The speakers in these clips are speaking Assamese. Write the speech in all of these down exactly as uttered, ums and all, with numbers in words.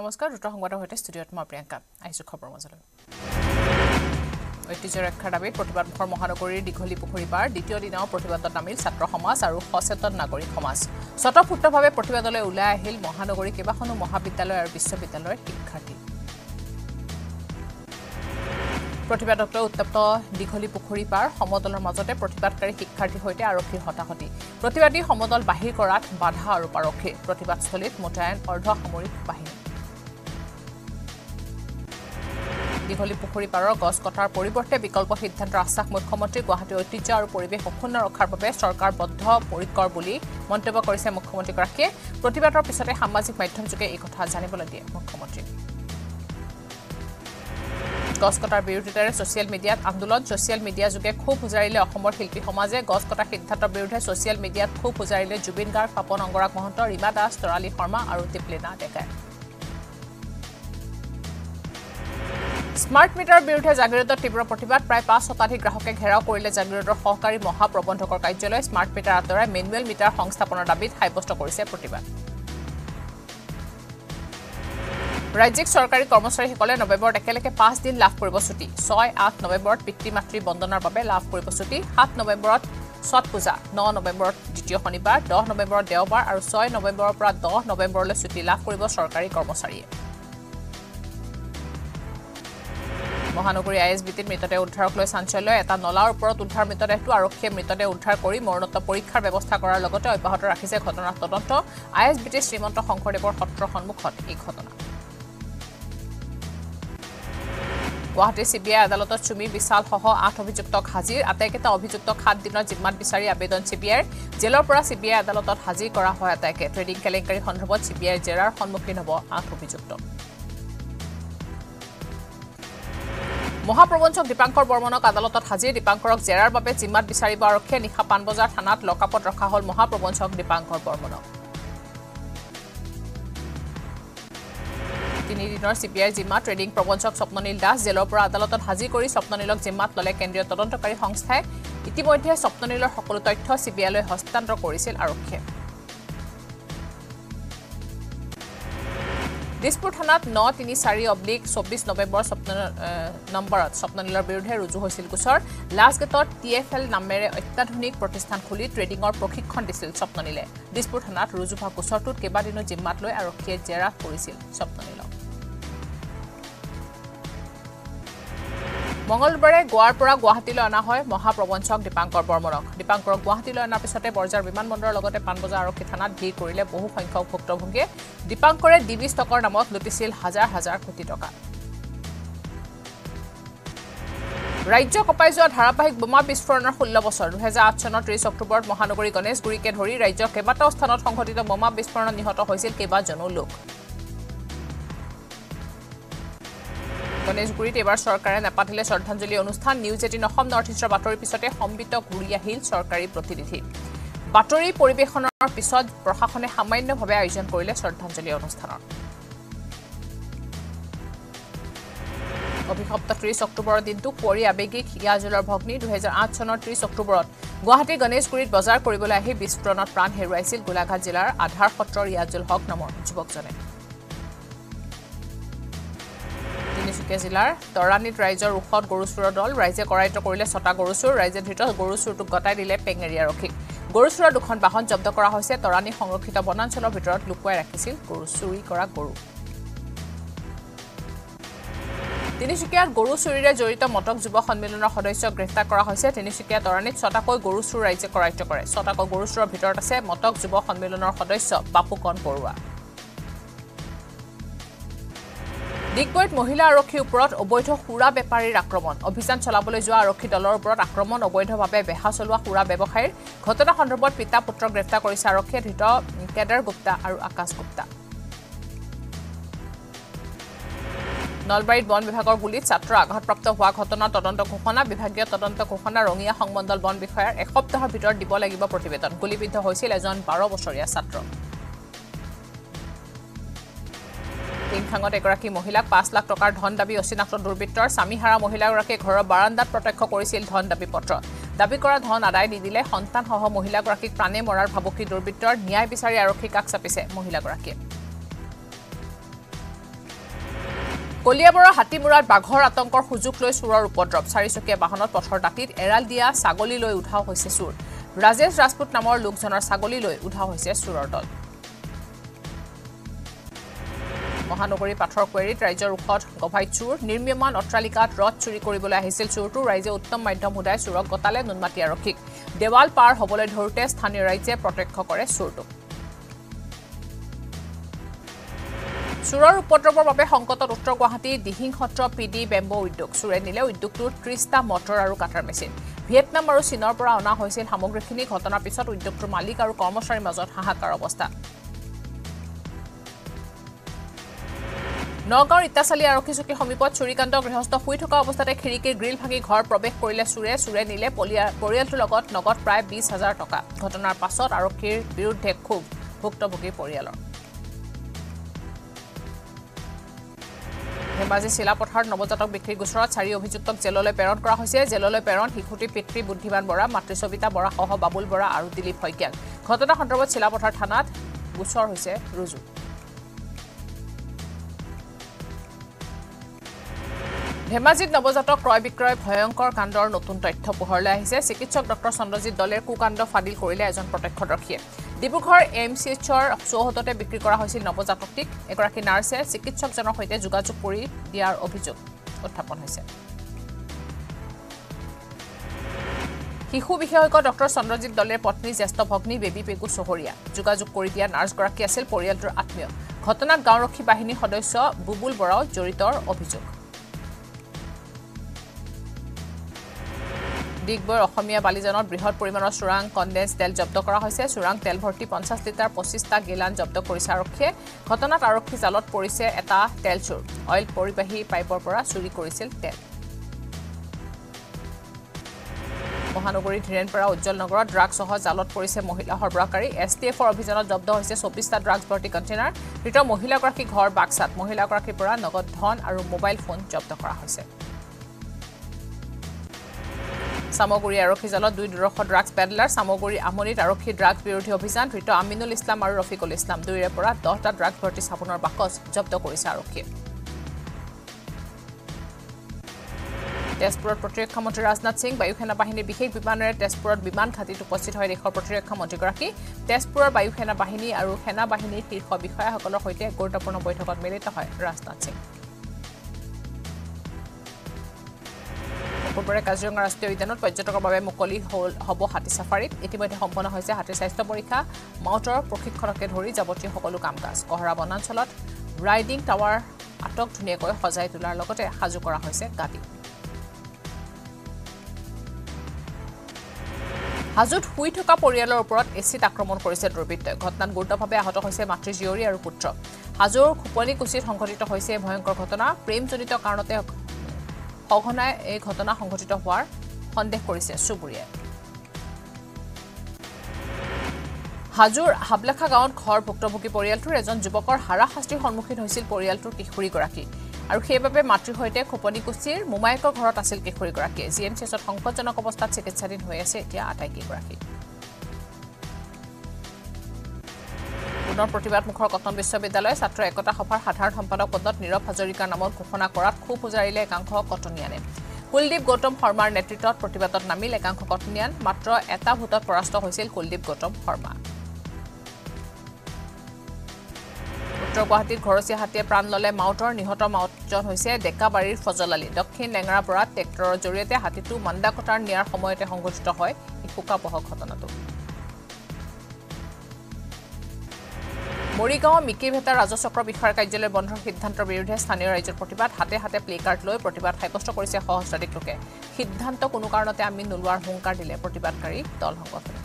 নমস্কাৰ দুটা সংবাদৰ সৈতে ষ্টুডিঅ'ত মই প্ৰিয়ংকা আহিছো খবৰ মজলৈ ঐতিহ্য ৰক্ষাৰ দাবীত প্ৰতিবাদমুখৰ মহানগৰীৰ দিঘলিপুখুৰী পাৰ দ্বিতীয় দিনাও প্ৰতিবাদত নামিল ছাত্ৰ সমাজ আৰু সচেতন নাগৰিক সমাজ স্বতঃস্ফূৰ্তভাৱে প্ৰতিবাদলৈ ওলাই আহিল মহানগৰীৰ কেইবাখনো মহাবিদ্যালয় আৰু বিশ্ববিদ্যালয়ৰ শিক্ষাৰ্থী প্ৰতিবাদক লৈ উত্তপ্ত দিঘলিপুখুৰী পাৰ সমদলৰ মাজতে প্ৰতিবাদকাৰী শিক্ষাৰ্থীৰ সৈতে আৰক্ষীৰ হতাহতি প্ৰতিবাদী সমদল বাহিৰ কৰাত বাধা আৰু আৰক্ষী প্ৰতিবাদস্থলীত মোতায়েন অৰ্ধ সামৰিক বাহিনী দিঘলিপুখুৰী পাৰৰ গছ কটাৰ পৰিৱৰ্তে বিকল্প সিদ্ধান্তৰ আশ্বাস মুখ্যমন্ত্ৰী গুৱাহাটী ঐতিহ্য আৰু পৰিৱেশ অক্ষুণ্ণ ৰখাৰ বাবে চৰকাৰ বদ্ধ পৰিকৰ বুলি মন্তব্য কৰিছে মুখ্যমন্ত্ৰীগৰাকীয়ে প্ৰতিবাদৰ পিছতে সামাজিক মাধ্যমযোগে এই কথা জানিবলৈ দিয়ে মুখ্যমন্ত্ৰী গছ কটাৰ বিৰোধিতাৰে ছ'চিয়েল মিডিয়াত আন্দোলন ছ'চিয়েল মিডিয়া যোগে খুব উজাৰিলে অসমৰ শিল্পী সমাজে গছ কটা সিদ্ধান্তৰ বিৰুদ্ধে ছ'চিয়েল মিডিয়াত খুব উজাৰিলে জুবিন গাৰ্গ পাপন অংগৰাগ মহন্ত ৰীমা দাস তৰালী শৰ্মা আৰু টিপলিনা ডেকাই স্মাৰ্ট মিটাৰৰ বিৰুদ্ধে জাগিৰোডত তীব্ৰ প্ৰতিবাদ প্ৰায় পাঁচ শতাধিক গ্ৰাহকে ঘেৰাও কৰিলে জাগিৰোডৰ সহকাৰী মহাপ্ৰবন্ধকৰ কাৰ্যালয় স্মাৰ্ট মিটাৰ আঁতৰাই মেনুৱেল মিটাৰ সংস্থাপনৰ দাবীত সাব্যস্ত কৰিছে প্ৰতিবাদ ৰাজ্যিক চৰকাৰী কৰ্মচাৰীসকলে নৱেম্বৰত একেলগে পাঁচ দিন লাভ কৰিব ছুটি ছয় আঠ নৱেম্বৰত পিতৃ মাতৃ বন্দনাৰ বাবে লাভ কৰিব ছুটি সাত নৱেম্বৰত ছট পূজা ন নৱেম্বৰত দ্বিতীয় শনিবাৰ দহ নৱেম্বৰত দেওবাৰ আৰু ছয় নৱেম্বৰৰ পৰা দহ নৱেম্বৰলৈ ছুটি লাভ কৰিব চৰকাৰী কৰ্মচাৰীয়ে মহানগৰী আই এছ বি টিত মৃতদেহ উদ্ধাৰক লৈ চাঞ্চল্য এটা নলাৰ ওপৰত উদ্ধাৰ মৃতদেহটো আৰক্ষীয়ে মৃতদেহ উদ্ধাৰ কৰি মৰণোত্তৰ পৰীক্ষাৰ ব্যৱস্থা কৰাৰ লগতে অব্যাহত ৰাখিছে ঘটনাৰ তদন্ত আই এছ বি টিৰ শ্ৰীমন্ত শংকৰদেৱৰ সত্ৰৰ সন্মুখত এই ঘটনা গুৱাহাটী চি বি আই আদালতত চুমি বিশাল সহ আঠ অভিযুক্তক হাজিৰ আটাইকেইটা অভিযুক্তক সাত দিনৰ জিম্মাত বিচাৰি আবেদন চি বি আইৰ জেলৰ পৰা চি বি আই আদালতত হাজিৰ কৰা হয় আটাইকে ট্ৰেডিং কেলেংকাৰী সন্দৰ্ভত চি বি আইৰ জেৰাৰ সন্মুখীন হ'ব আঠ অভিযুক্ত মহাপ্ৰবঞ্চক দীপাংকৰ বৰ্মনক আদালতত হাজিৰ দীপাংকৰক জেৰাৰ বাবে জিম্মাত বিচাৰিব আৰক্ষীয়ে নিশা পাণবজাৰ থানাত লকআপত ৰখা হ'ল মহাপ্ৰবঞ্চক দীপাংকৰ বৰ্মনক তিনিদিনৰ চি বি আইৰ জিম্মাত ট্ৰেডিং প্ৰবঞ্চক স্বপ্ননীল দাস জেলৰ পৰা আদালতত হাজিৰ কৰি স্বপ্ননীলক জিম্মাত ল'লে কেন্দ্ৰীয় তদন্তকাৰী সংস্থাই ইতিমধ্যে স্বপ্ননীলৰ সকলো তথ্য চি বি আইলৈ হস্তান্তৰ কৰিছিল আৰক্ষীয়ে দিছপুৰ থানাত ন তিনি চাৰি অব্লিক চৌব্বিছ নৱেম্বৰ নম্বৰত স্বপ্ননীলৰ বিৰুদ্ধে ৰুজু হৈছিল গোচৰ লাষ্টগেটত টি এফ এল নামেৰে অত্যাধুনিক প্ৰতিষ্ঠান খুলি ট্ৰেডিঙৰ প্ৰশিক্ষণ দিছিল স্বপ্ননীলে দিছপুৰ থানাত ৰুজু হোৱা গোচৰটোত কেইবাদিনো জিম্মাত লৈ আৰক্ষীয়ে জেৰা কৰিছিল স্বপ্ননীলক মঙলবাৰে গোৱাৰ পৰা গুৱাহাটীলৈ অনা হয় মহাপ্ৰবঞ্চক দীপাংকৰ বৰ্মনক দীপাংকৰক গুৱাহাটীলৈ অনাৰ পিছতে বৰজাৰ বিমানবন্দৰৰ লগতে পাণবজাৰ আৰক্ষী থানাত ভিৰ কৰিলে বহু সংখ্যক ভুক্তভোগীয়ে দীপাংকৰে ডিবি ষ্টকৰ নামত লুটিছিল হাজাৰ হাজাৰ কোটি টকা ৰাজ্য কঁপাই যোৱা ধাৰাবাহিক বোমা বিস্ফোৰণৰ ষোল্ল বছৰ দুহেজাৰ আঠ চনৰ ত্ৰিছ অক্টোবৰত মহানগৰী গণেশগুৰিকে ধৰি ৰাজ্যৰ কেইবাটাও স্থানত সংঘটিত বোমা বিস্ফোৰণত নিহত হৈছিল কেইবাজনো লোক গণেশগুৰিত এবাৰ চৰকাৰে নেপাতিলে শ্ৰদ্ধাঞ্জলি অনুষ্ঠান নিউজ এইটিন অসম নৰ্থ ইষ্টৰ বাতৰিৰ পিছতে সম্বিত ঘূৰি আহিল চৰকাৰী প্ৰতিনিধি বাতৰি পৰিৱেশনৰ পিছত প্ৰশাসনে সামান্যভাৱে আয়োজন কৰিলে শ্ৰদ্ধাঞ্জলি অনুষ্ঠানৰ অভিশপ্ত ত্ৰিছ অক্টোবৰৰ দিনটো কুঁৱৰী আৱেগিক ইয়াজুলৰ ভগ্নী দুহেজাৰ আঠ চনৰ ত্ৰিছ অক্টোবৰত গুৱাহাটী গণেশগুৰিত বজাৰ কৰিবলৈ আহি বিস্ফোৰণত প্ৰাণ হেৰুৱাইছিল গোলাঘাট জিলাৰ আধাৰ সত্ৰৰ ইয়াজুল হক নামৰ যুৱকজনে তিনিচুকীয়া জিলাৰ তৰাণীত ৰাইজৰ ৰোষত গৰু চোৰৰ দল ৰাইজে কৰায়ত্ব কৰিলে ছটা গৰু চোৰ ৰাইজে ধৃত গৰু চোৰটোক গতাই দিলে পেঙেৰী আৰক্ষীক গৰু চোৰৰ দুখন বাহন জব্দ কৰা হৈছে তৰাণী সংৰক্ষিত বনাঞ্চলৰ ভিতৰত লুকুৱাই ৰাখিছিল গৰু চুৰি কৰা গৰু তিনিচুকীয়াত গৰু চুৰিৰে জড়িত মটক যুৱ সন্মিলনৰ সদস্যক গ্ৰেপ্তাৰ কৰা হৈছে তিনিচুকীয়া তৰাণীত ছটাকৈ গৰু চোৰ ৰাইজে কৰায়ত্ব কৰে ছটাকৈ গৰু চোৰৰ ভিতৰত আছে মটক যুৱ সন্মিলনৰ সদস্য বাপুকণ বৰুৱা ডিগবৈত মহিলা আৰক্ষীৰ ওপৰত অবৈধ সুৰা বেপাৰীৰ আক্ৰমণ অভিযান চলাবলৈ যোৱা আৰক্ষী দলৰ ওপৰত আক্ৰমণ অবৈধভাৱে বেহা চলোৱা সুৰা ব্যৱসায়ীৰ ঘটনা সন্দৰ্ভত পিতা পুত্ৰ গ্ৰেপ্তাৰ কৰিছে আৰক্ষীয়ে ধৃত কেদাৰ গুপ্তা আৰু আকাশ গুপ্তা নলবাৰীত বন বিভাগৰ গুলীত ছাত্ৰ আঘাতপ্ৰাপ্ত হোৱা ঘটনাৰ তদন্ত ঘোষণা বিভাগীয় তদন্ত ঘোষণা ৰঙিয়া সংমণ্ডল বন বিষয়াৰ এসপ্তাহৰ ভিতৰত দিব লাগিব প্ৰতিবেদন গুলীবিদ্ধ হৈছিল এজন বাৰ বছৰীয়া ছাত্ৰ টিংখাঙত এগৰাকী মহিলাক পাঁচ লাখ টকাৰ ধন দাবী অচিনাক্ত দুৰ্বৃত্তৰ স্বামীহাৰা মহিলাগৰাকীয়ে ঘৰৰ বাৰান্দাত প্ৰত্যক্ষ কৰিছিল ধন দাবী পত্ৰ দাবী কৰা ধন আদায় নিদিলে সন্তানসহ মহিলাগৰাকীক প্ৰাণে মৰাৰ ভাবুকি দুৰ্বৃত্তৰ ন্যায় বিচাৰি আৰক্ষী কাষ চাপিছে মহিলাগৰাকীয়ে কলিয়াবৰৰ হাতীমুৰাত বাঘৰ আতংকৰ সুযোগ লৈ চুৰৰ উপদ্ৰৱ চাৰিচকীয়া বাহনত পথৰ দাঁতিত এৰাল দিয়া ছাগলী লৈ উধাও হৈছে চুৰ ৰাজেশ ৰাজপুত নামৰ লোকজনৰ ছাগলী লৈ উধাও হৈছে চুৰৰ দল মহানগৰী পাথৰ কোৱাৰীত ৰাজ্যৰ উখত গভাই চুৰ নিৰ্মীয়মান অট্টালিকাত ৰথ চুৰি কৰিবলৈ আহিছিল চুৰটো ৰাইজে উত্তম মাধ্যম উদাই চুৰক গতালে নুনমাটি আৰক্ষীক দেৱাল পাৰ হ'বলৈ ধৰোতে স্থানীয় ৰাইজে প্ৰত্যক্ষ কৰে চুৰটো চুৰৰ উপদ্ৰৱৰ বাবে সংকটত উত্তৰ গুৱাহাটী দিহিং সত্ৰ পিডি বেম্বো উদ্যোগ চুৰে নিলে উদ্যোগটোৰ ত্ৰিশটা মটৰ আৰু কাটাৰ মেচিন ভিয়েটনাম আৰু চীনৰ পৰা অনা হৈছিল সামগ্ৰীখিনি ঘটনাৰ পিছত উদ্যোগটোৰ মালিক আৰু কৰ্মচাৰীৰ মাজত হাহাকাৰ অৱস্থা নগাঁৱৰ ইটাচালি আৰক্ষী চকীৰ সমীপত চুৰিকাণ্ড গৃহস্থ শুই থকা অৱস্থাতে খিৰিকীৰ গ্ৰিল ভাঙি ঘৰ প্ৰৱেশ কৰিলে চুৰে চুৰে নিলে পৰিয়ালটোৰ লগত নগদ প্ৰায় বিশ হাজাৰ টকা ঘটনাৰ পাছত আৰক্ষীৰ বিৰুদ্ধে ক্ষোভ ভুক্তভোগী পৰিয়ালৰ ধেমাজি চিলাপথাৰত নৱজাতক বিক্ৰী গোচৰত চাৰি অভিযুক্তক জেললৈ প্ৰেৰণ কৰা হৈছে জেললৈ প্ৰেৰণ শিশুটি পিতৃ বুদ্ধিমান বৰা মাতৃ সবিতা বৰা সহ বাবুল বৰা আৰু দিলীপ শইকীয়াক ঘটনা সন্দৰ্ভত চিলাপথাৰ থানাত গোচৰ হৈছে ৰুজু ধেমাজিত নৱজাতক ক্ৰয় বিক্ৰয় ভয়ংকৰ কাণ্ডৰ নতুন তথ্য পোহৰলৈ আহিছে চিকিৎসক ডক্টৰ চন্দ্ৰজিৎ দলেৰ কুকাণ্ড ফাদিল কৰিলে এজন প্ৰত্যক্ষদৰ্শীয়ে ডিব্ৰুগড় এম চি এইচৰ চৌহদতে বিক্ৰী কৰা হৈছিল নৱজাতকটিক এগৰাকী নাৰ্ছে চিকিৎসকজনৰ সৈতে যোগাযোগ কৰি দিয়াৰ অভিযোগ উত্থাপন হৈছে শিশু বিশেষজ্ঞ ডক্টৰ চন্দ্ৰজিৎ দলেৰ পত্নী জ্যেষ্ঠ ভগ্নী বেবী পেগু চহৰীয়া যোগাযোগ কৰি দিয়া নাৰ্ছগৰাকী আছিল পৰিয়ালটোৰ আত্মীয় ঘটনাত গাঁওৰক্ষী বাহিনীৰ সদস্য বুবুল বৰাও জড়িতৰ অভিযোগ ডিগবৈৰ অসমীয়া বালিজানত বৃহৎ পৰিমাণৰ চোৰাং কণ্ডেন্স তেল জব্দ কৰা হৈছে চোৰাং তেল ভৰ্তি পঞ্চাছ লিটাৰ পঁচিছটা গেলান জব্দ কৰিছে আৰক্ষীয়ে ঘটনাত আৰক্ষী জালত পৰিছে এটা তেল চোৰ অইল পৰিবাহী পাইপৰ পৰা চুৰি কৰিছিল তেল মহানগৰীৰ ধীৰেনপাৰা উজ্জ্বল নগৰত ড্ৰাগছসহ জালত পৰিছে মহিলা সৰবৰাহকাৰী এছ টি এফৰ অভিযানত জব্দ হৈছে চৌবিছটা ড্ৰাগছ ভৰ্তি কণ্টেইনাৰ ধৃত মহিলাগৰাকী ঘৰ বাক্সাত মহিলাগৰাকীৰ পৰা নগদ ধন আৰু মোবাইল ফোন জব্দ কৰা হৈছে সামগুৰি আৰক্ষী জালত দুই দুৰশ ড্ৰাগছ পেডলাৰ সামগুৰি আমনিত আৰক্ষী ড্ৰাগছ বিৰোধী অভিযান ধৃত আমিনুল ইছলাম আৰু ৰফিকুল ইছলাম দুইৰে পৰা দহটা ড্ৰাগছ ভৰ্তি চাবোনৰ বাকচ জব্দ কৰিছে আৰক্ষীয়ে তেজপুৰত প্ৰতিৰক্ষা মন্ত্ৰী ৰাজনাথ সিং বায়ু সেনা বাহিনীৰ বিশেষ বিমানেৰে তেজপুৰত বিমান ঘাটিত উপস্থিত হয় দেশৰ প্ৰতিৰক্ষা মন্ত্ৰীগৰাকী তেজপুৰৰ বায়ু সেনা বাহিনী আৰু সেনা বাহিনীৰ শীৰ্ষ বিষয়াসকলৰ সৈতে গুৰুত্বপূৰ্ণ বৈঠকত মিলিত হয় ৰাজনাথ সিং পূৰ্বৰে কাজিৰঙা ৰাষ্ট্ৰীয় উদ্যানত পৰ্যটকৰ বাবে মুকলি হ'ব হাতী চাফাৰীত ইতিমধ্যে সম্পন্ন হৈছে হাতীৰ স্বাস্থ্য পৰীক্ষা মাউটৰ প্ৰশিক্ষণকে ধৰি যাৱতীয় সকলো কাম কাজ কহৰা বনাঞ্চলত ৰাইডিং টাৱাৰ আটক ধুনীয়াকৈ সজাই তোলাৰ লগতে সাজু কৰা হৈছে গাড়ী হাজুত শুই থকা পৰিয়ালৰ ওপৰত এচিড আক্ৰমণ কৰিছে দুৰ্বৃত্তই ঘটনাত গুৰুতৰভাৱে আহত হৈছে মাতৃ জীয়ৰী আৰু পুত্ৰ হাজুৰ খুপনিকুছিত সংঘটিত হৈছে ভয়ংকৰ ঘটনা প্ৰেমজনিত কাৰণতে সঘনাই এই ঘটনা সংঘটিত হোৱাৰ সন্দেহ কৰিছে চুবুৰীয়াই হাজুৰ হাবলেখা গাঁৱত ঘৰ ভুক্তভোগী পৰিয়ালটোৰ এজন যুৱকৰ হাৰাশাস্তিৰ সন্মুখীন হৈছিল পৰিয়ালটোৰ কিশোৰীগৰাকী আৰু সেইবাবে মাতৃৰ সৈতে খুপনিকুছিৰ মোমায়েকৰ ঘৰত আছিল কিশোৰীগৰাকীয়ে জি এম চি এছত সংকটজনক অৱস্থাত চিকিৎসাধীন হৈ আছে এতিয়া আটাইকেইগৰাকী পুনৰ প্ৰতিবাদমুখৰ কটন বিশ্ববিদ্যালয় ছাত্ৰ একতা সভাৰ সাধাৰণ সম্পাদক পদত নীৰৱ হাজৰিকাৰ নামত ঘোষণা কৰাত ক্ষোভ উজাৰিলে একাংশ কটনিয়ানে কুলদীপ গৌতম শৰ্মাৰ নেতৃত্বত প্ৰতিবাদত নামিল একাংশ কটনিয়ান মাত্ৰ এটা ভোটত পৰাস্ত হৈছিল কুলদীপ গৌতম শৰ্মা উত্তৰ গুৱাহাটীত ঘৰচীয়া হাতীয়ে প্ৰাণ ল'লে মাউটৰ নিহত মাউটজন হৈছে ডেকাবাৰীৰ ফজল আলী দক্ষিণ লেঙৰাৰ পৰা ট্ৰেক্টৰৰ জৰিয়তে হাতীটো মাণ্ডাকটাৰ নিয়াৰ সময়তে সংঘটিত হয় এই শোকাবহ ঘটনাটো মৰিগাঁও মিকিৰভেটা ৰাজচক্ৰ বিষয়াৰ কাৰ্যালয় বন্ধৰ সিদ্ধান্তৰ বিৰুদ্ধে স্থানীয় ৰাইজৰ প্ৰতিবাদ হাতে হাতে প্লে কাৰ্ড লৈ প্ৰতিবাদ সাব্যস্ত কৰিছে সহস্ৰাধিক লোকে সিদ্ধান্ত কোনো কাৰণতে আমি নোলোৱাৰ হুংকাৰ দিলে প্ৰতিবাদকাৰী দল সংগঠনে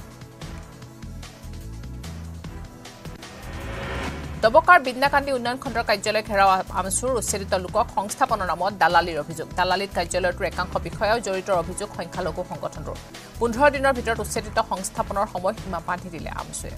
দবকাৰ বিদ্যাকান্দি উন্নয়ন খণ্ডৰ কাৰ্যালয় ঘেৰাও আমচুৰ উচ্ছেদিত লোকক সংস্থাপনৰ নামত দালালিৰ অভিযোগ দালালিত কাৰ্যালয়টোৰ একাংশ বিষয়াও জড়িত অভিযোগ সংখ্যালঘু সংগঠনটোৰ পোন্ধৰ দিনৰ ভিতৰত উচ্ছেদিত সংস্থাপনৰ সময়সীমা বান্ধি দিলে আমচুৱে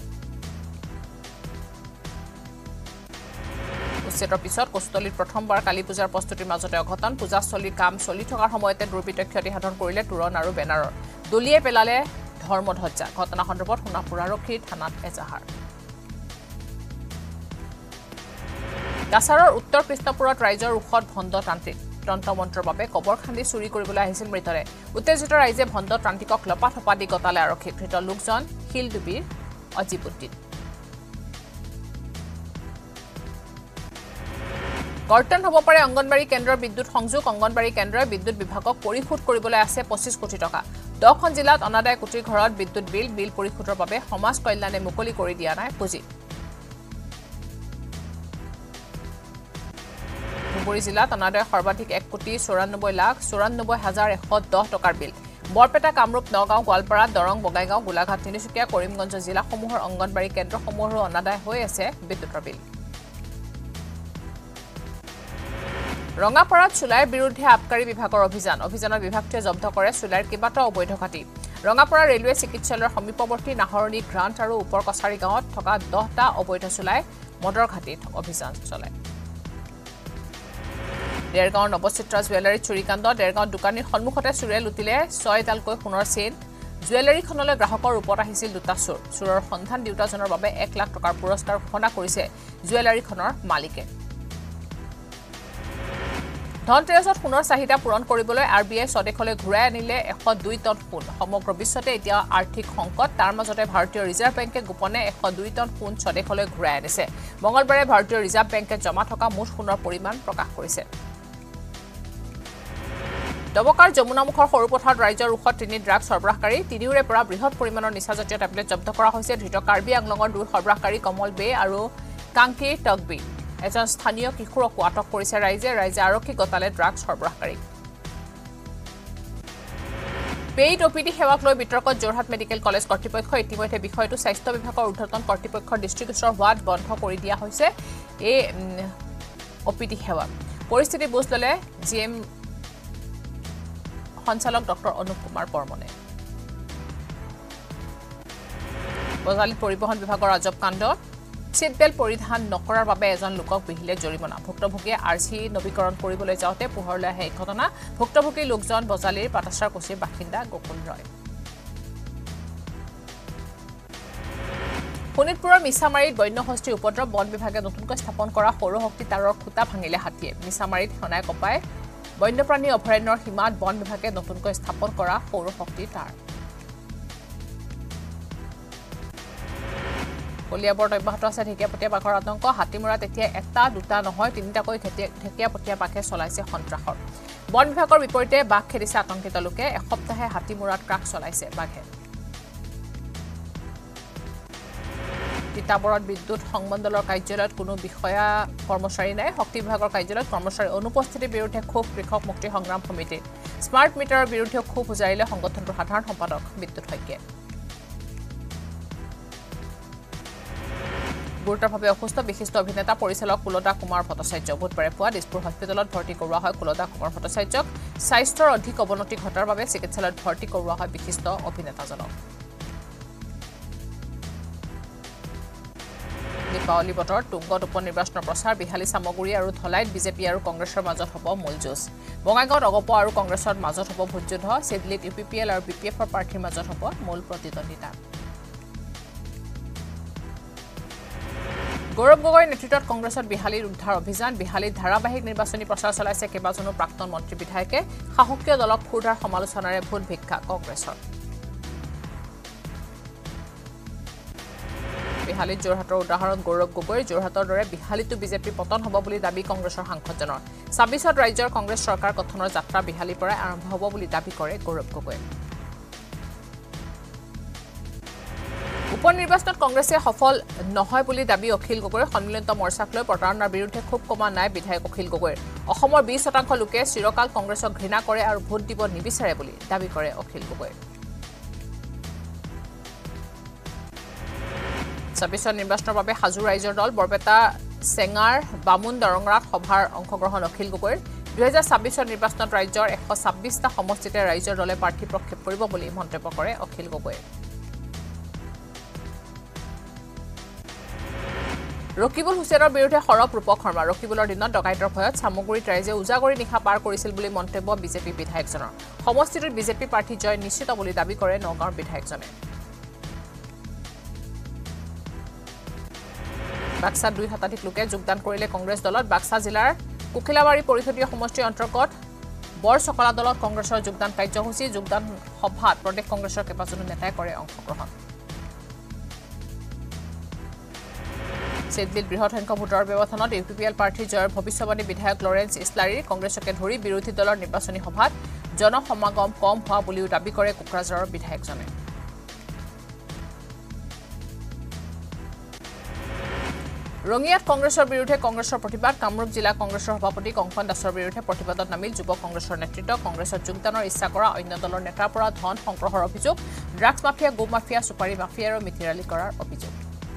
উচ্ছেদৰ পিছত কৌস্তলীত প্ৰথমবাৰ কালী পূজাৰ প্ৰস্তুতিৰ মাজতে অঘটন পূজাস্থলীৰ কাম চলি থকাৰ সময়তে দুৰ্বৃত্তই ক্ষতি সাধন কৰিলে তোৰণ আৰু বেনাৰৰ দলিয়ে পেলালে ধৰ্মধ্বজা ঘটনা সন্দৰ্ভত সোণাপুৰ আৰক্ষীৰ থানাত এজাহাৰ কাছাৰৰ উত্তৰ কৃষ্ণপুৰত ৰাইজৰ ৰুখত ভণ্ডতান্ত্ৰিক তন্ত্ৰমন্ত্ৰৰ বাবে কবৰ খান্দি চুৰি কৰিবলৈ আহিছিল মৃতৰে উত্তেজিত ৰাইজে ভণ্ডতান্ত্ৰিকক লপা থপা দি গতালে আৰক্ষী ধৃত লোকজন শিলডুবিৰ অজিবুদ্দিন কৰ্তন হ'ব পাৰে অংগনবাড়ী কেন্দ্ৰৰ বিদ্যুৎ সংযোগ অংগনবাড়ী কেন্দ্ৰই বিদ্যুৎ বিভাগক পৰিশোধ কৰিবলৈ আছে পঁচিছ কোটি টকা দহখন জিলাত অনাদায় কোটিৰ ঘৰত বিদ্যুৎ বিল বিল পৰিশোধৰ বাবে সমাজ কল্যাণে মুকলি কৰি দিয়া নাই পুঁজি ধুবুৰী জিলাত অনাদায় সৰ্বাধিক এক কোটি চৌৰান্নব্বৈ লাখ চৌৰান্নব্বৈ হাজাৰ এশ দহ টকাৰ বিল বৰপেটা কামৰূপ নগাঁও গোৱালপাৰা দৰং বগাইগাঁও গোলাঘাট তিনিচুকীয়া কৰিমগঞ্জ জিলাসমূহৰ অংগনবাড়ী কেন্দ্ৰসমূহৰো অনাদায় হৈ আছে বিদ্যুতৰ বিল ৰঙাপাৰাত চুলাইৰ বিৰুদ্ধে আবকাৰী বিভাগৰ অভিযান অভিযানত বিভাগটোৱে জব্দ কৰে চুলাইৰ কেইবাটাও অবৈধ ঘাটি ৰঙাপাৰা ৰেলৱে চিকিৎসালয়ৰ সমীপৱৰ্তী নাহৰণি গ্ৰাণ্ট আৰু ওপৰ কছাৰী গাঁৱত থকা দহটা অবৈধ চুলাই মদৰ ঘাটিত অভিযান চলায় দেৰগাঁৱৰ নৱচিত্ৰা জুৱেলাৰী চুৰিকাণ্ড দেৰগাঁৱত দোকানীৰ সন্মুখতে চুৰে লুটিলে ছয়ডালকৈ সোণৰ চেইন জুৱেলাৰীখনলৈ গ্ৰাহকৰ ৰূপত আহিছিল দুটা চোৰ চোৰৰ সন্ধান দিওঁতাজনৰ বাবে এক লাখ টকাৰ পুৰস্কাৰ ঘোষণা কৰিছে জুৱেলাৰীখনৰ মালিকে ধনতেৰছত সোণৰ চাহিদা পূৰণ কৰিবলৈ আৰ বি আই স্বদেশলৈ ঘূৰাই আনিলে এশ দুই টন সোণ সমগ্ৰ বিশ্বতে এতিয়া আৰ্থিক সংকট তাৰ মাজতে ভাৰতীয় ৰিজাৰ্ভ বেংকে গোপনে এশ দুই টন সোণ স্বদেশলৈ ঘূৰাই আনিছে মঙলবাৰে ভাৰতীয় ৰিজাৰ্ভ বেংকে জমা থকা মুঠ সোণৰ পৰিমাণ প্ৰকাশ কৰিছে দবকাৰ যমুনামুখৰ সৰুপথাৰত ৰাইজৰ ৰুখত তিনি ড্ৰাগ সৰবৰাহকাৰী তিনিওৰে পৰা বৃহৎ পৰিমাণৰ নিচাজাতীয় টেবলেট জব্দ কৰা হৈছে ধৃত কাৰ্বি আংলঙৰ দুই সৰবৰাহকাৰী কমল বে আৰু কাংকি টগবি এজন স্থানীয় কিশোৰকো আটক কৰিছে ৰাইজে ৰাইজে আৰক্ষী গতালে ড্ৰাগ সৰবৰাহকাৰী পেইড অপিডি সেৱাক লৈ বিতৰ্কত যোৰহাট মেডিকেল কলেজ কৰ্তৃপক্ষই ইতিমধ্যে বিষয়টো স্বাস্থ্য বিভাগৰ ঊৰ্ধ্বতন কৰ্তৃপক্ষৰ দৃষ্টিগোচৰ হোৱাত বন্ধ কৰি দিয়া হৈছে এই অপিডি সেৱা পৰিস্থিতি বুজ ল'লে জি এম সঞ্চালক ডক্টৰ অনুপ কুমাৰ বৰ্মনে বজালিত পৰিবহণ বিভাগৰ আজব কাণ্ড সিট বেল্ট পৰিধান নকৰাৰ বাবে এজন লোকক বিহিলে জৰিমনা ভুক্তভোগীয়ে আৰ চি নৱীকৰণ কৰিবলৈ যাওঁতে পোহৰলৈ আহে এই ঘটনা ভুক্তভোগী লোকজন বজালিৰ পাটাচাৰ কুছিৰ বাসিন্দা গোকুল ৰয় শোণিতপুৰৰ মিছামাৰীত বন্যহস্তীৰ উপদ্ৰৱ বন বিভাগে নতুনকৈ স্থাপন কৰা সৌৰশক্তি তাঁৰৰ খুঁটা ভাঙিলে হাতীয়ে মিছামাৰীত সোণাই কপাই বন্যপ্ৰাণী অভয়াৰণ্যৰ সীমাত বন বিভাগে নতুনকৈ স্থাপন কৰা সৌৰশক্তি তাঁৰ কলিয়াবৰত অব্যাহত আছে ঢেকীয়াপতীয়া বাঘৰ আতংক হাতীমৰাত এতিয়া এটা দুটা নহয় তিনিটাকৈ ঢেকীয়াপতীয়া বাঘে চলাইছে সন্ত্ৰাসৰ বন বিভাগৰ বিপৰীতে বাঘ খেদিছে আতংকিত লোকে এসপ্তাহে হাতীমৰাত ক্ৰাক চলাইছে বাঘে তিতাবৰত বিদ্যুৎ সংমণ্ডলৰ কাৰ্যালয়ত কোনো বিষয়া কৰ্মচাৰী নাই শক্তি বিভাগৰ কাৰ্যালয়ত কৰ্মচাৰী অনুপস্থিতিৰ বিৰুদ্ধে ক্ষোভ কৃষক মুক্তি সংগ্ৰাম সমিতিৰ স্মাৰ্ট মিটাৰৰ বিৰুদ্ধে ক্ষোভ উজাৰিলে সংগঠনটোৰ সাধাৰণ সম্পাদক বিদ্যুৎ শইকীয়াই গুৰুতৰভাৱে অসুস্থ বিশিষ্ট অভিনেতা পৰিচালক কুলদা কুমাৰ ভট্টাচাৰ্য বুধবাৰে পুৱা দিছপুৰ হস্পিটেলত ভৰ্তি কৰোৱা হয় কুলদা কুমাৰ ভট্টাচাৰ্যক স্বাস্থ্যৰ অধিক অৱনতি ঘটাৰ বাবে চিকিৎসালয়ত ভৰ্তি কৰোৱা হয় বিশিষ্ট অভিনেতাজনক দীপাৱলী বতৰ টুংগত উপ নিৰ্বাচনৰ প্ৰচাৰ বিহালী সামগুৰি আৰু ধলাইত বিজেপি আৰু কংগ্ৰেছৰ মাজত হ'ব মূল যুঁজ বঙাইগাঁৱত অগপ আৰু কংগ্ৰেছৰ মাজত হ'ব ভোটযুদ্ধ চিডলিত ইউ পি পি এল আৰু বি পি এফৰ প্ৰাৰ্থীৰ মাজত হ'ব মূল প্ৰতিদ্বন্দ্বিতা গৌৰৱ গগৈৰ নেতৃত্বত কংগ্ৰেছত বিহালীৰ উদ্ধাৰ অভিযান বিহালীত ধাৰাবাহিক নিৰ্বাচনী প্ৰচাৰ চলাইছে কেইবাজনো প্ৰাক্তন মন্ত্ৰী বিধায়কে শাসকীয় দলক ক্ষুৰধাৰ সমালোচনাৰে ভোট ভিক্ষা কংগ্ৰেছৰ বিহালীত যোৰহাটৰ উদাহৰণ গৌৰৱ গগৈৰ যোৰহাটৰ দৰে বিহালীতো বিজেপি পতন হ'ব বুলি দাবী কংগ্ৰেছৰ সাংসদজনৰ ছাব্বিছত ৰাজ্যৰ কংগ্ৰেছ চৰকাৰ গঠনৰ যাত্ৰা বিহালীৰ পৰাই আৰম্ভ হ'ব বুলি দাবী কৰে গৌৰৱ গগৈয়ে উপ নিৰ্বাচনত কংগ্ৰেছে সফল নহয় বুলি দাবী অখিল গগৈৰ সন্মিলিত মৰ্চাক লৈ প্ৰতাৰণাৰ বিৰুদ্ধে খুব কমা নাই বিধায়ক অখিল গগৈৰ অসমৰ বিশ শতাংশ লোকে চিৰকাল কংগ্ৰেছক ঘৃণা কৰে আৰু ভোট দিব নিবিচাৰে বুলি দাবী কৰে অখিল গগৈ ছাব্বিছৰ নিৰ্বাচনৰ বাবে সাজু ৰাইজৰ দল বৰপেটা চেঙাৰ বামুন দৰঙৰাত সভাৰ অংশগ্ৰহণ অখিল গগৈৰ দুহেজাৰ ছাব্বিছৰ নিৰ্বাচনত ৰাজ্যৰ এশ ছাব্বিছটা সমষ্টিতে ৰাইজৰ দলে প্ৰাৰ্থী প্ৰক্ষেপ কৰিব বুলি মন্তব্য কৰে অখিল গগৈয়ে ৰকিবুল হুছেইনৰ বিৰুদ্ধে সৰব ৰূপক শৰ্মা ৰকিবুলৰ দিনত ডকাইতৰ ভয়ত সামগুৰিত ৰাইজে উজাগৰি নিশা পাৰ কৰিছিল বুলি মন্তব্য বিজেপি বিধায়কজনৰ সমষ্টিটোত বিজেপি প্ৰাৰ্থী জয় নিশ্চিত বুলি দাবী কৰে নগাঁৱৰ বিধায়কজনে বাক্সাত দুই শতাধিক লোকে যোগদান কৰিলে কংগ্ৰেছ দলত বাক্সা জিলাৰ কুকিলাবাৰী পৰিষদীয় সমষ্টিৰ অন্তৰ্গত বৰচকলা দলত কংগ্ৰেছৰ যোগদান কাৰ্যসূচী যোগদান সভাত প্ৰদেশ কংগ্ৰেছৰ কেইবাজনো নেতাই কৰে অংশগ্ৰহণ সিডলিত বৃহৎ সংখ্যক ভোটৰ ব্যৱধানত ইউ পি পি এল প্ৰাৰ্থী জয়ৰ ভৱিষ্যবাণী বিধায়ক লৰেন্স ইছলাৰী কংগ্ৰেছকে ধৰি বিৰোধী দলৰ নিৰ্বাচনী সভাত জনসমাগম কম হোৱা বুলিও দাবী কৰে কোকৰাঝাৰৰ বিধায়কজনে ৰঙিয়াত কংগ্ৰেছৰ বিৰুদ্ধে কংগ্ৰেছৰ প্ৰতিবাদ কামৰূপ জিলা কংগ্ৰেছৰ সভাপতি কংকন দাসৰ বিৰুদ্ধে প্ৰতিবাদত নামিল যুৱ কংগ্ৰেছৰ নেতৃত্ব কংগ্ৰেছত যোগদানৰ ইচ্ছা কৰা অন্য দলৰ নেতাৰ পৰা ধন সংগ্ৰহৰ অভিযোগ ড্ৰাগছ মাফিয়া গো মাফিয়া সুপাৰী মাফিয়া আৰু মিতিৰালি কৰাৰ অভিযোগ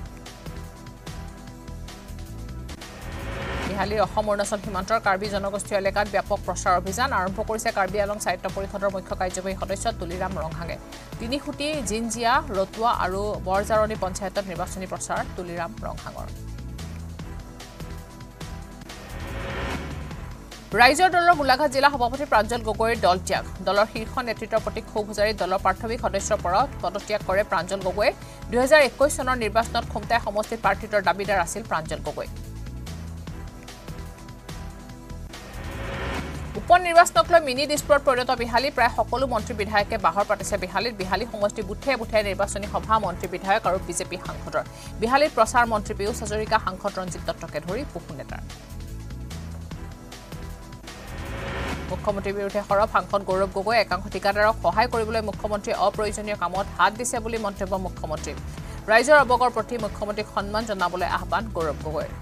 বিহালীৰ অসম অৰুণাচল সীমান্তৰ কাৰ্বি জনগোষ্ঠীয় এলেকাত ব্যাপক প্ৰচাৰ অভিযান আৰম্ভ কৰিছে কাৰ্বি আলং সাহিত্য পৰিষদৰ মুখ্য কাৰ্যবাহী সদস্য তুলিৰাম ৰংহাঙে তিনিখুটি জিনজিয়া ৰতুৱা আৰু বৰজাৰণী পঞ্চায়তত নিৰ্বাচনী প্ৰচাৰ তুলিৰাম ৰংহাঙৰ ৰাইজৰ দলৰ গোলাঘাট জিলা সভাপতি প্ৰাঞ্জল গগৈৰ দল ত্যাগ দলৰ শীৰ্ষ নেতৃত্বৰ প্ৰতি ক্ষোভ গুজাৰি দলৰ প্ৰাথমিক সদস্যৰ পৰা পদত্যাগ কৰে প্ৰাঞ্জল গগৈয়ে দুই হাজাৰ একৈশ চনৰ নিৰ্বাচনত খুমটাই সমষ্টিত প্ৰাৰ্থিত্বৰ দাবীদাৰ আছিল প্ৰাঞ্জল গগৈ উপনিৰ্বাচনক লৈ মিনি ডিস্পুৰত পৰিণত বিহালী প্ৰায় সকলো মন্ত্ৰী বিধায়কে বাহৰ পাতিছে বিহালীত বিহালী সমষ্টি বুথে বুথে নিৰ্বাচনী সভা মন্ত্ৰী বিধায়ক আৰু বিজেপি সাংসদৰ বিহালীত প্ৰচাৰ মন্ত্ৰী পিয়ুষ হাজৰিকা সাংসদ ৰঞ্জিত দত্তকে ধৰি বহু নেতাৰ মুখ্যমন্ত্ৰীৰ বিৰুদ্ধে সৰব সাংসদ গৌৰৱ গগৈ একাংশ ঠিকাদাৰক সহায় কৰিবলৈ মুখ্যমন্ত্ৰীয়ে অপ্ৰয়োজনীয় কামত হাত দিছে বুলি মন্তব্য মুখ্যমন্ত্ৰী ৰাইজৰ অৱগৰ প্ৰতি মুখ্যমন্ত্ৰীক সন্মান জনাবলৈ আহ্বান গৌৰৱ গগৈৰ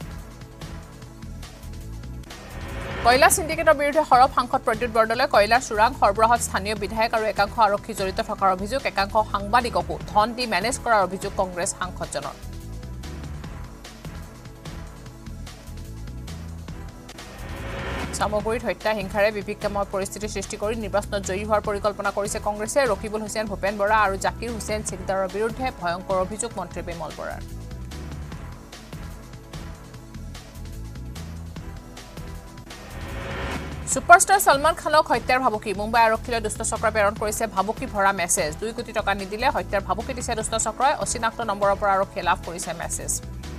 কয়লা সিন্ডিকেটৰ বিৰুদ্ধে সৰব সাংসদ প্ৰদ্যুৎ বৰদলৈ কয়লাৰ চোৰাং সৰবৰাহত স্থানীয় বিধায়ক আৰু একাংশ আৰক্ষী জড়িত থকাৰ অভিযোগ একাংশ সাংবাদিককো ধন দি মেনেজ কৰাৰ অভিযোগ কংগ্ৰেছ সাংসদজনৰ সামগ্ৰীত হত্যা হিংসাৰে বিভীষিকাময় পৰিস্থিতি সৃষ্টি কৰি নিৰ্বাচনত জয়ী হোৱাৰ পৰিকল্পনা কৰিছে কংগ্ৰেছে ৰকিবুল হুছেইন ভূপেন বৰা আৰু জাকিৰ হুছেইন সিকদাৰৰ বিৰুদ্ধে ভয়ংকৰ অভিযোগ মন্ত্ৰী বিমল বৰাৰ সুপাৰষ্টাৰ সলমান খানক হত্যাৰ ভাবুকি মুম্বাই আৰক্ষীলৈ দুষ্ট চক্ৰই প্ৰেৰণ কৰিছে ভাবুকি ভৰা মেছেজ দুই কোটি টকা নিদিলে হত্যাৰ ভাবুকি দিছে দুষ্ট চক্ৰই অচিনাক্ত নম্বৰৰ পৰা আৰক্ষীয়ে লাভ কৰিছে মেছেজ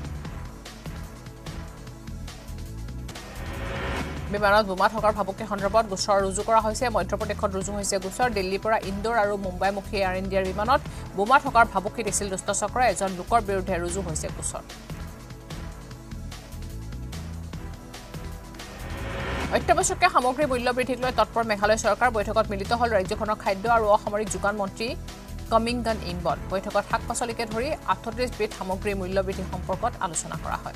বিমানত বোমা থকাৰ ভাবুকি সন্দৰ্ভত গোচৰ ৰুজু কৰা হৈছে মধ্যপ্ৰদেশত ৰুজু হৈছে গোচৰ দিল্লীৰ পৰা ইন্দোৰ আৰু মুম্বাইমুখী এয়াৰ ইণ্ডিয়াৰ বিমানত বোমা থকাৰ ভাবুকি দিছিল দুষ্ট চক্ৰই এজন লোকৰ বিৰুদ্ধে ৰুজু হৈছে গোচৰ অত্যাৱশ্যকীয় সামগ্ৰী মূল্য বৃদ্ধিক লৈ তৎপৰ মেঘালয় চৰকাৰ বৈঠকত মিলিত হ'ল ৰাজ্যখনৰ খাদ্য আৰু অসামৰিক যোগান মন্ত্ৰী কমিংগন ইনবন বৈঠকত শাক পাচলিকে ধৰি আঠত্ৰিশ বিধ সামগ্ৰীৰ মূল্য বৃদ্ধি সম্পৰ্কত আলোচনা কৰা হয়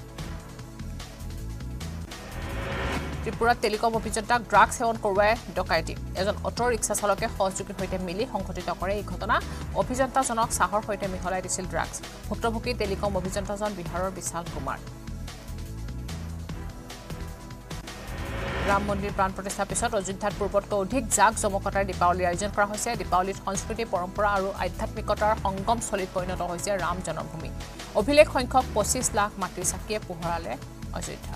ত্ৰিপুৰাত টেলিকম অভিযন্তাক ড্ৰাগ সেৱন কৰোৱাই ডকাইতি এজন অটো ৰিক্সা চালকে সহযোগীৰ সৈতে মিলি সংঘটিত কৰে এই ঘটনা অভিযন্তাজনক চাহৰ সৈতে মিহলাই দিছিল ড্ৰাগছ ভুক্তভোগী টেলিকম অভিযন্তাজন বিহাৰৰ বিশাল কুমাৰ ৰাম মন্দিৰ প্ৰাণ প্ৰতিষ্ঠাৰ পিছত অযোধ্যাত পূৰ্বতকৈ অধিক জাক জমকতাৰ দীপাৱলীৰ আয়োজন কৰা হৈছে দীপাৱলীত সংস্কৃতি পৰম্পৰা আৰু আধ্যাত্মিকতাৰ সংগমস্থলীত পৰিণত হৈছে ৰাম জন্মভূমি অভিলেখ সংখ্যক পঁচিছ লাখ মাটিৰ চাকিয়ে পোহৰালে অযোধ্যা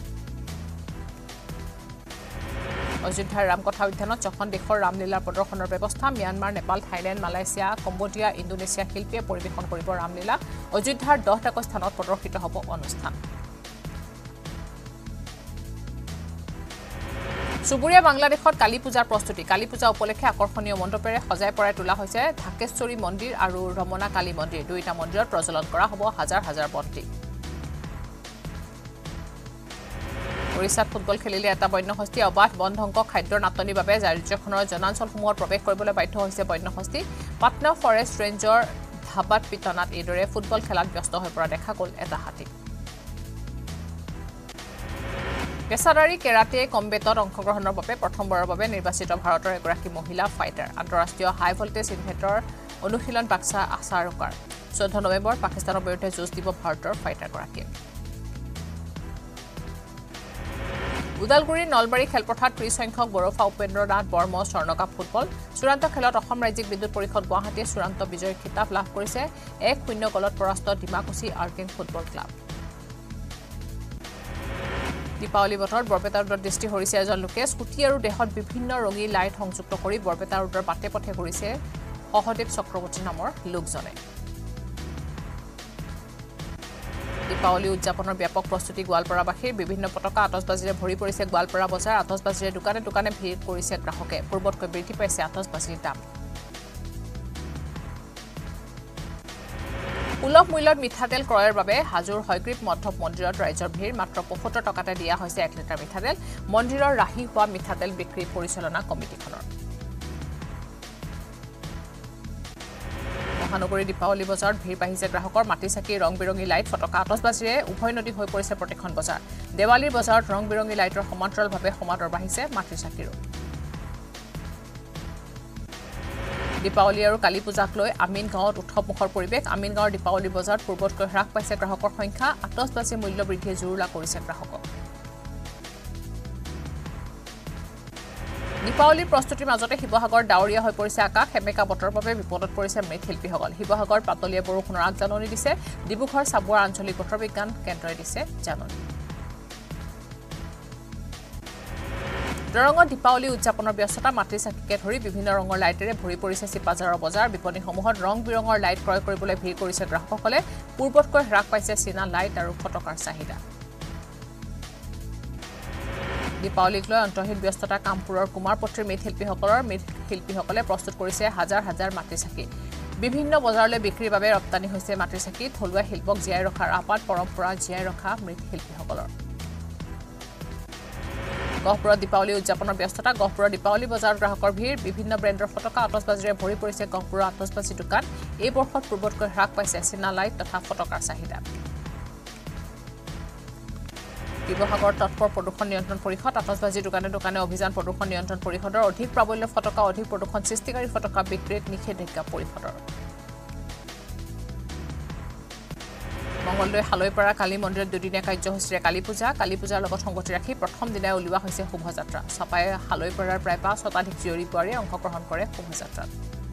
অযোধ্যাৰ ৰামকথা উদ্যানত ছখন দেশৰ ৰামলীলাৰ প্ৰদৰ্শনৰ ব্যৱস্থা Myanmar Nepal Thailand Malaysia Cambodia Indonesia শিল্পীয়ে পৰিৱেশন কৰিব ৰামলীলা অযোধ্যাৰ দহটাকৈ স্থানত প্ৰদৰ্শিত হ'ব অনুষ্ঠান সুবুৰীয়া বাংলাদেশত কালী পূজাৰ প্ৰস্তুতি কালী পূজা উপলক্ষে আকৰ্ষণীয় মণ্ডপেৰে সজাই পৰাই তোলা হৈছে ঢাকেশ্বৰী মন্দিৰ আৰু ৰমনা কালী মন্দিৰ দুইটা মন্দিৰত প্ৰজ্বলন কৰা হ'ব হাজাৰ হাজাৰ বন্তি ওড়িশাত ফুটবল খেলিলে এটা বন্যহস্তী অবাধ বন্ধংক খাদ্যৰ নাটনিৰ বাবে ৰাজ্যখনৰ জনাঞ্চলসমূহত প্ৰৱেশ কৰিবলৈ বাধ্য হৈছে বন্যহস্তী পাটনা ফৰেষ্ট ৰেঞ্জৰ ধাবাত পিতনাত এইদৰে ফুটবল খেলাত ব্যস্ত হৈ পৰা দেখা গ'ল এটা হাতী পেছাদাৰী কেৰাটে কম্বেটত অংশগ্ৰহণৰ বাবে প্ৰথমবাৰৰ বাবে নিৰ্বাচিত ভাৰতৰ এগৰাকী মহিলা ফাইটাৰ আন্তঃৰাষ্ট্ৰীয় হাই ভল্টেজ ইনভেটৰ অনুশীলন বাক্সা আছাৰুকাৰ চৈধ্য নৱেম্বৰ পাকিস্তানৰ বিৰুদ্ধে যুঁজ দিব ভাৰতৰ ফাইটাৰগৰাকীয়ে উদালগুৰিৰ নলবাৰী খেলপথাৰত ত্ৰিশ সংখ্যক বৰফা উপেন্দ্ৰনাথ বৰ্ম স্বৰ্ণকাপ ফুটবল চূড়ান্ত খেলত অসম ৰাজ্যিক বিদ্যুৎ পৰিষদ গুৱাহাটীয়ে চূড়ান্ত বিজয়ৰ খিতাপ লাভ কৰিছে এক শূন্য গলত পৰাস্ত ডিমাকুচি আৰ্কিন ফুটবল ক্লাব দীপাৱলী বতৰত বৰপেটা ৰোডত দৃষ্টি সৰিছে এজন লোকে স্কুটি আৰু দেহত বিভিন্ন ৰঙী লাইট সংযুক্ত কৰি বৰপেটা ৰোডৰ বাটে পথে ঘূৰিছে সহদেৱ চক্ৰৱৰ্তী নামৰ লোকজনে দীপাৱলী উদযাপনৰ ব্যাপক প্ৰস্তুতি গোৱালপাৰাবাসীৰ বিভিন্ন পতাকা আতচবাজিৰে ভৰি পৰিছে গোৱালপাৰা বজাৰ আতচবাজিৰে দোকানে দোকানে ভিৰ কৰিছে গ্ৰাহকে পূৰ্বতকৈ বৃদ্ধি পাইছে আতচবাজিৰ দাম সুলভ মূল্যত মিঠাতেল ক্ৰয়ৰ বাবে হাজোৰ হয়গ্ৰীব মধ্যম মন্দিৰত ৰাইজৰ ভিৰ মাত্ৰ পঁয়সত্তৰ টকাতে দিয়া হৈছে এক লিটাৰ মিঠাতেল মন্দিৰৰ ৰাহি হোৱা মিঠাতেল বিক্ৰী পৰিচালনা কমিটিখনৰ মহানগৰী দীপাৱলী বজাৰত ভিৰ বাঢ়িছে গ্ৰাহকৰ মাটি চাকি ৰং বিৰঙী লাইট ফটকা আতচবাজিৰে উভয় নদী হৈ পৰিছে প্ৰতিখন বজাৰ দেৱালীৰ বজাৰত ৰং বিৰঙী লাইটৰ সমান্তৰালভাৱে সমাদৰ বাঢ়িছে মাটি চাকিৰো দীপাৱলী আৰু কালী পূজাক লৈ আমিন গাঁৱত উৎসৱমুখৰ পৰিৱেশ আমিন গাঁৱৰ দীপাৱলী বজাৰত পূৰ্বতকৈ হ্ৰাস পাইছে গ্ৰাহকৰ সংখ্যা আতচবাজি মূল্য বৃদ্ধিয়ে জুৰুলা কৰিছে গ্ৰাহকক দীপাৱলীৰ প্ৰস্তুতিৰ মাজতে শিৱসাগৰ ডাৱৰীয়া হৈ পৰিছে আকাশ সেমেকা বতৰৰ বাবে বিপদত পৰিছে মৃৎশিল্পীসকল শিৱসাগৰ পাতলীয়া বৰষুণৰ আগজাননী দিছে ডিব্ৰুগড় চাবুৱাৰ আঞ্চলিক বতৰ বিজ্ঞান কেন্দ্ৰই দিছে জাননী দৰঙত দীপাৱলী উদযাপনৰ ব্যস্ততা মাটিৰ চাকিকে ধৰি বিভিন্ন ৰঙৰ লাইটেৰে ভৰি পৰিছে চিপাজাৰৰ বজাৰ বিপণীসমূহত ৰং বিৰঙৰ লাইট ক্ৰয় কৰিবলৈ ভিৰ কৰিছে গ্ৰাহকসকলে পূৰ্বতকৈ হ্ৰাস পাইছে চীনা লাইট আৰু ফটকাৰ চাহিদা দীপাৱলীক লৈ অন্তহীন ব্যস্ততা কামপুৰৰ কুমাৰপত্ৰীৰ মৃৎশিল্পীসকলৰ মৃৎশিল্পীসকলে প্ৰস্তুত কৰিছে হাজাৰ হাজাৰ মাটিৰ চাকি বিভিন্ন বজাৰলৈ বিক্ৰীৰ বাবে ৰপ্তানি হৈছে মাটিৰ চাকি থলুৱা শিল্পক জীয়াই ৰখাৰ আপাত পৰম্পৰা জীয়াই ৰখা মৃৎশিল্পীসকলৰ গহপুৰত দীপাৱলী উদযাপনৰ ব্যস্ততা গহপুৰৰ দীপাৱলী বজাৰত গ্ৰাহকৰ ভিৰ বিভিন্ন ব্ৰেণ্ডৰ ফটকা আতচবাজিৰে ভৰি পৰিছে গহপুৰৰ আতচবাজি দোকান এই বৰ্ষত পূৰ্বতকৈ হ্ৰাস পাইছে চীনা লাইট তথা ফটকাৰ চাহিদা শিৱসাগৰ তৎপৰ প্ৰদূষণ নিয়ন্ত্ৰণ পৰিষদ আতচবাজি দোকানে দোকানে অভিযান প্ৰদূষণ নিয়ন্ত্ৰণ পৰিষদৰ অধিক প্ৰাবল্য ফটকা অধিক প্ৰদূষণ সৃষ্টিকাৰী ফটকা বিক্ৰীত নিষেধাজ্ঞা পৰিষদৰ মংগলদৈ হালৈপাৰা কালী মন্দিৰত দুদিনীয়া কাৰ্যসূচীৰে কালী পূজা কালী পূজাৰ লগত সংগতি ৰাখি প্ৰথম দিনাই উলিওৱা হৈছে শোভাযাত্ৰা ছপাই হালৈপাৰাৰ প্ৰায় পাঁচ শতাধিক জীয়ৰী বোৱাৰীয়ে অংশগ্ৰহণ কৰে শোভাযাত্ৰাত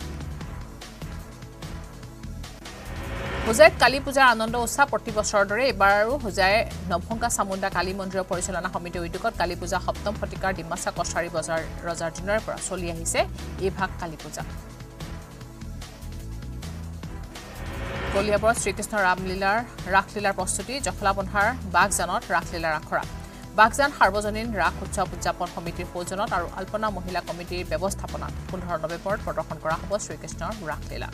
হোজাইত কালী পূজাৰ আনন্দ উৎসৱ প্ৰতি বছৰৰ দৰে এবাৰ আৰু হোজাই নভংকা চামুণ্ডা কালী মন্দিৰৰ পৰিচালনা সমিতিৰ উদ্যোগত কালী পূজা সপ্তম শতিকাৰ ডিমাচা কছাৰী বজাৰ ৰজাৰ দিনৰ পৰা চলি আহিছে এই ভাগ কালী পূজা কলিয়াবৰত শ্ৰীকৃষ্ণ ৰামলীলাৰ ৰাসলীলাৰ প্ৰস্তুতি জখলাবন্ধাৰ বাঘজানত ৰাসলীলাৰ আখৰা বাঘজান সাৰ্বজনীন ৰাস উৎসৱ উদযাপন সমিতিৰ সৌজন্যত আৰু আল্পনা মহিলা কমিটিৰ ব্যৱস্থাপনাত পোন্ধৰ নৱেম্বৰত প্ৰদৰ্শন কৰা হ'ব শ্ৰীকৃষ্ণৰ ৰাসলীলা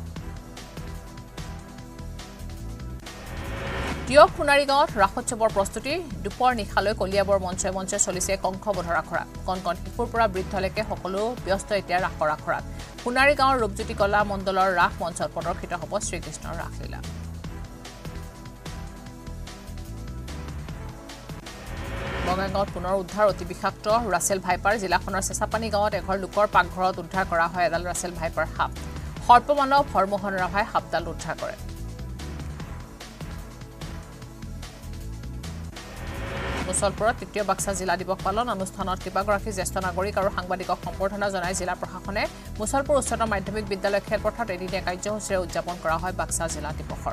দিয়ক সোণাৰী গাঁৱত ৰাসোৎসৱৰ প্ৰস্তুতি দুপৰ নিশালৈ কলিয়াবৰ মঞ্চে মঞ্চে চলিছে কংসবধৰ আখৰা কণ কণ শিশুৰ পৰা বৃদ্ধলৈকে সকলো ব্যস্ত এতিয়া ৰাসৰ আখৰাত সোণাৰী গাঁৱৰ ৰূপজ্যোতি কলা মণ্ডলৰ ৰাস মঞ্চত প্ৰদৰ্শিত হ'ব শ্ৰীকৃষ্ণৰ ৰাসলীলা বঙাইগাঁৱত পুনৰ উদ্ধাৰ অতি বিষাক্ত ৰাছেল ভাইপাৰ জিলাখনৰ চেঁচাপানী গাঁৱত এঘৰ লোকৰ পাকঘৰত উদ্ধাৰ কৰা হয় এডাল ৰাছেল ভাইপাৰ সাপ সৰ্পমানৱ হৰমোহন ৰাভাই সাপডাল উদ্ধাৰ কৰে মুছলপুৰত তৃতীয় বাক্সা জিলা দিৱস পালন অনুষ্ঠানত কেইবাগৰাকী জ্যেষ্ঠ নাগৰিক আৰু সাংবাদিকক সম্বৰ্ধনা জনাই জিলা প্ৰশাসনে মুছলপুৰ উচ্চতৰ মাধ্যমিক বিদ্যালয় খেলপথাৰত এদিনীয়া কাৰ্যসূচীৰে উদযাপন কৰা হয় বাক্সা জিলা দিৱসৰ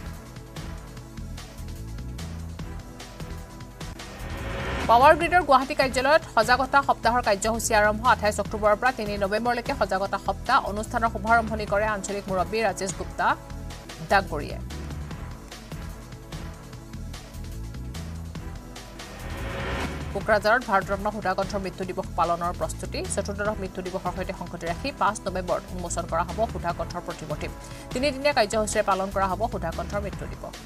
পাৱাৰ গ্ৰীডৰ গুৱাহাটী কাৰ্যালয়ত সজাগতা সপ্তাহৰ কাৰ্যসূচী আৰম্ভ আঠাইছ অক্টোবৰৰ পৰা তিনি নৱেম্বৰলৈকে সজাগতা সপ্তাহ অনুষ্ঠানৰ শুভাৰম্ভণি কৰে আঞ্চলিক মুৰব্বী ৰাজেশ গুপ্তা ডাকগৰিয়ে কোকৰাঝাৰত ভাৰতৰত্ন সুধাকণ্ঠৰ মৃত্যু দিৱস পালনৰ প্ৰস্তুতি চতুৰ্দশ মৃত্যু দিৱসৰ সৈতে সংগতি ৰাখি পাঁচ নৱেম্বৰত উন্মোচন কৰা হ'ব সুধাকণ্ঠৰ প্ৰতিমূৰ্তি তিনিদিনীয়া কাৰ্যসূচীৰে পালন কৰা হ'ব সুধাকণ্ঠৰ মৃত্যু দিৱস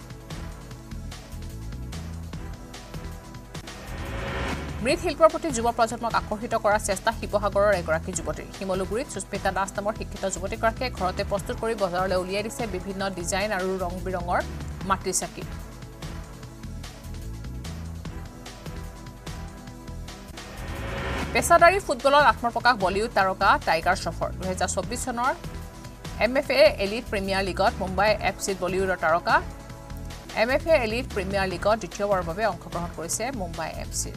মৃৎশিল্পৰ প্ৰতি যুৱ প্ৰজন্মক আকৰ্ষিত কৰাৰ চেষ্টা শিৱসাগৰৰ এগৰাকী যুৱতীৰ শিমলুগুৰিত সুস্মিতা দাস নামৰ শিক্ষিত যুৱতীগৰাকীয়ে ঘৰতে প্ৰস্তুত কৰি বজাৰলৈ উলিয়াই দিছে বিভিন্ন ডিজাইন আৰু ৰং বিৰঙৰ মাটিৰ চাকি পেছাদাৰী ফুটবলত আত্মপ্ৰকাশ বলিউড তাৰকা টাইগাৰ শ্ৰফৰ দুহেজাৰ চৌব্বিছ চনৰ M F A elite premier লীগত মুম্বাই এফ চিত বলিউডৰ তাৰকা M F A elite premier লীগত দ্বিতীয়বাৰৰ বাবে অংশগ্ৰহণ কৰিছে মুম্বাই এফ চি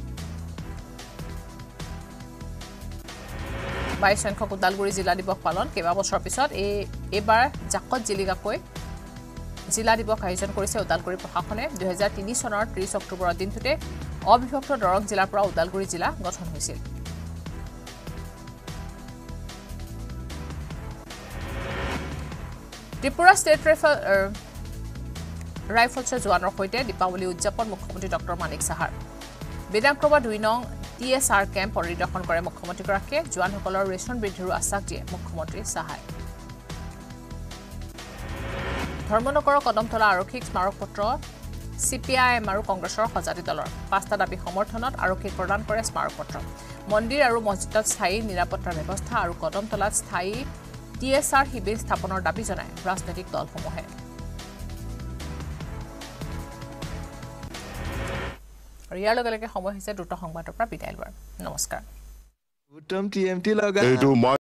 বাইছ সংখ্যক ওদালগুৰি জিলা দিৱস পালন কেইবাবছৰৰ পিছত এই এইবাৰ জাকত জিলিকাকৈ জিলা দিৱস আয়োজন কৰিছে ওদালগুৰি প্ৰশাসনে দুহেজাৰ তিনি চনৰ ত্ৰিছ অক্টোবৰৰ দিনটোতে অবিভক্ত দৰং জিলাৰ পৰা ওদালগুৰি জিলা গঠন হৈছিল ত্ৰিপুৰা ষ্টেট ৰাইফলছৰ জোৱানৰ সৈতে দীপাৱলী উদযাপন মুখ্যমন্ত্ৰী ডক্টৰ মানিক সাহাৰ বেদাংক্ৰবা দুই নং টি এছ আৰ কেম্প পৰিদৰ্শন কৰে মুখ্যমন্ত্ৰীগৰাকীয়ে জোৱানসকলৰ ৰেচন বৃদ্ধিৰো আশ্বাস দিয়ে মুখ্যমন্ত্ৰী সাহাই ধৰ্মনগৰৰ কদমতলা আৰক্ষীক স্মাৰক পত্ৰ চি পি আই এম আৰু কংগ্ৰেছৰ সজাতি দলৰ পাঁচটা দাবী সমৰ্থনত আৰক্ষীক প্ৰদান কৰে স্মাৰক পত্ৰ মন্দিৰ আৰু মছজিদত স্থায়ী নিৰাপত্তাৰ ব্যৱস্থা আৰু কদমতলাত স্থায়ী টি এছ আৰ শিবিৰ স্থাপনৰ দাবী জনায় ৰাজনৈতিক দলসমূহে আৰু ইয়াৰ লগে লগে সময় হৈছে দ্ৰুত সংবাদৰ পৰা বিদায় লোৱাৰ নমস্কাৰ